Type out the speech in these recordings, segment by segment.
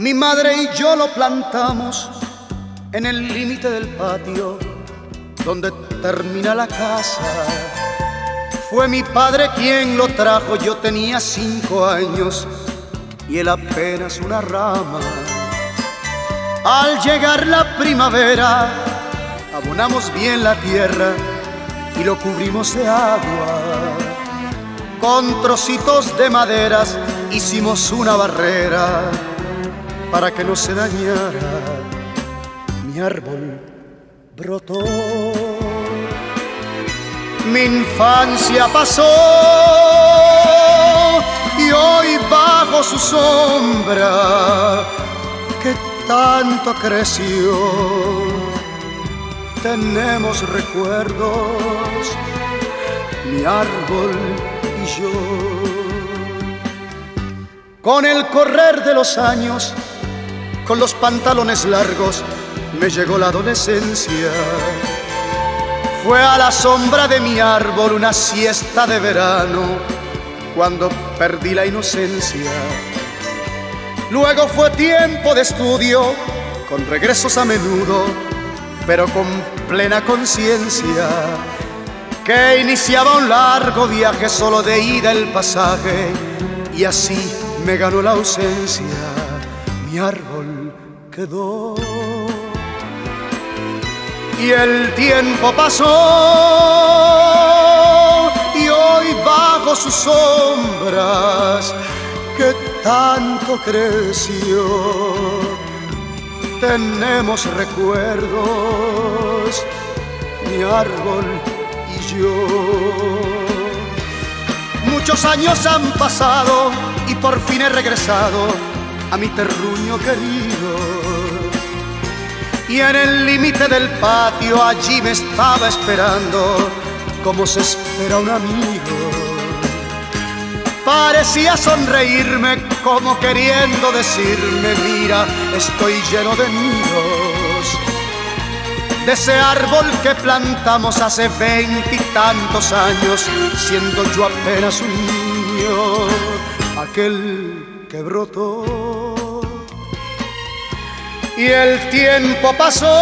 Mi madre y yo lo plantamos en el límite del patio donde termina la casa. Fue mi padre quien lo trajo, yo tenía 5 años y él apenas una rama. Al llegar la primavera, abonamos bien la tierra y lo cubrimos de agua. Con trocitos de maderas hicimos una barrera para que no se dañara. Mi árbol brotó. Mi infancia pasó y hoy bajo su sombra que tanto creció tenemos recuerdos, mi árbol y yo. Con el correr de los años, con los pantalones largos, me llegó la adolescencia. Fue a la sombra de mi árbol una siesta de verano, cuando perdí la inocencia. Luego fue tiempo de estudio, con regresos a menudo, pero con plena conciencia, que iniciaba un largo viaje solo de ida el pasaje, y así me ganó la ausencia. Mi árbol quedó. Y el tiempo pasó y hoy bajo sus sombras que tanto creció tenemos recuerdos, mi árbol y yo. Muchos años han pasado y por fin he regresado a mi terruño querido. Y en el límite del patio allí me estaba esperando, como se espera un amigo. Parecía sonreírme como queriendo decirme: mira, estoy lleno de nidos, de ese árbol que plantamos hace 20 y tantos años, siendo yo apenas un niño, aquel que brotó. Y el tiempo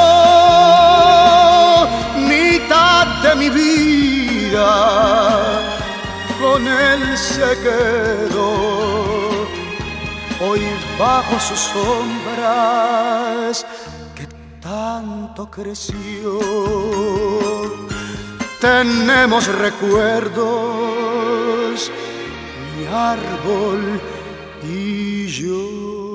pasó, mitad de mi vida con él se quedó. Hoy bajo sus sombras que tanto creció tenemos recuerdos, mi árbol y yo.